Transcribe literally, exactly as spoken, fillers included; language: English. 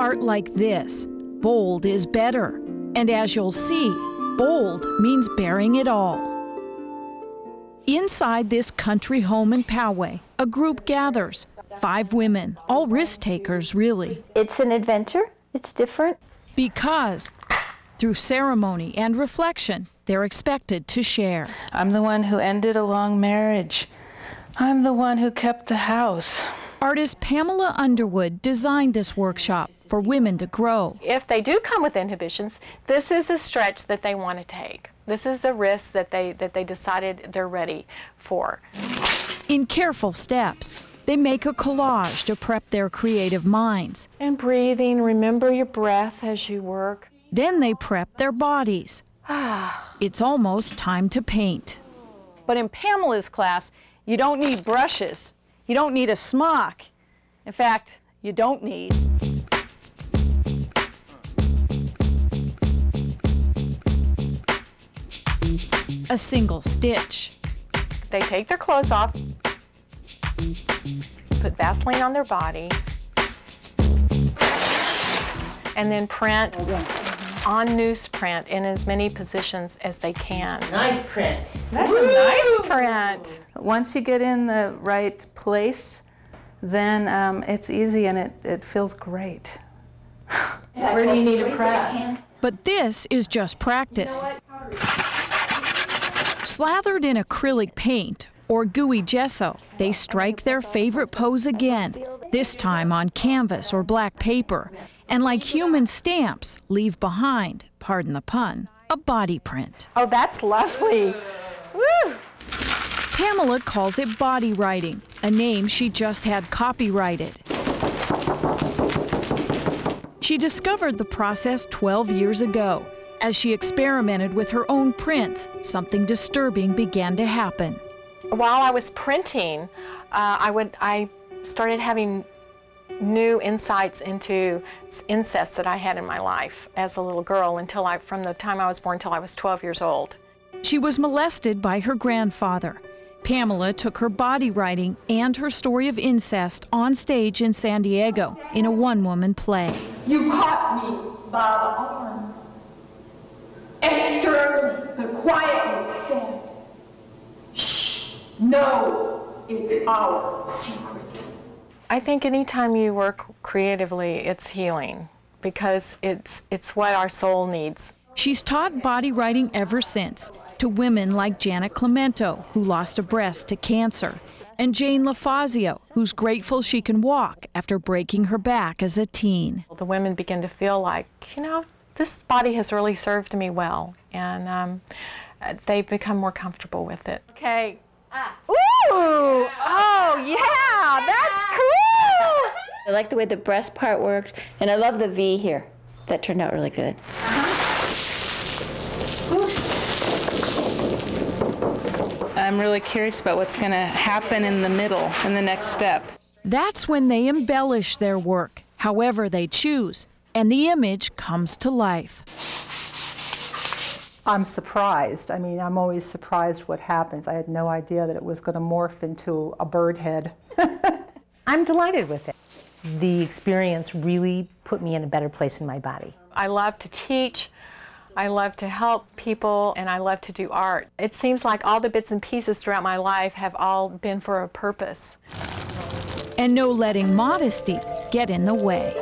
art like this, bold is better. And as you'll see, bold means bearing it all. Inside this country home in Poway, a group gathers. Five women, all risk takers, really. It's an adventure. It's different. Because through ceremony and reflection, they're expected to share. I'm the one who ended a long marriage. I'm the one who kept the house. Artist Pamela Underwood designed this workshop for women to grow. If they do come with inhibitions, this is a stretch that they want to take. This is a risk that they, that they decided they're ready for. In careful steps, they make a collage to prep their creative minds. And breathing, remember your breath as you work. Then they prep their bodies. It's almost time to paint. But in Pamela's class, you don't need brushes. You don't need a smock. In fact, you don't need. A single stitch. They take their clothes off, put Vaseline on their body, and then print on newsprint in as many positions as they can. Nice print. That's a nice print. Once you get in the right place, then um, it's easy and it, it feels great. Where do you need a press? But this is just practice. Slathered in acrylic paint or gooey gesso, they strike their favorite pose again, this time on canvas or black paper, and like human stamps, leave behind, pardon the pun, a body print. Oh, that's lovely. Woo! Pamela calls it body writing, a name she just had copyrighted. She discovered the process twelve years ago. As she experimented with her own prints, something disturbing began to happen. While I was printing, uh, I, would, I started having new insights into incest that I had in my life as a little girl until I, from the time I was born until I was twelve years old. She was molested by her grandfather. Pamela took her body writing and her story of incest on stage in San Diego in a one-woman play. You caught me by the arm and sternly but quietly said, "Shh, no, it's our secret." I think anytime you work creatively, it's healing because it's, it's what our soul needs. She's taught body writing ever since to women like Janet Clemento, who lost a breast to cancer, and Jane LaFazio, who's grateful she can walk after breaking her back as a teen. The women begin to feel like, you know, this body has really served me well, and um, they become more comfortable with it. Okay. Ah. Ooh! Oh, yeah! That's cool! I like the way the breast part worked, and I love the V here. That turned out really good. Uh-huh. I'm really curious about what's going to happen in the middle, in the next step. That's when they embellish their work, however they choose, and the image comes to life. I'm surprised. I mean, I'm always surprised what happens. I had no idea that it was going to morph into a bird head. I'm delighted with it. The experience really put me in a better place in my body. I love to teach, I love to help people, and I love to do art. It seems like all the bits and pieces throughout my life have all been for a purpose. And no letting modesty get in the way.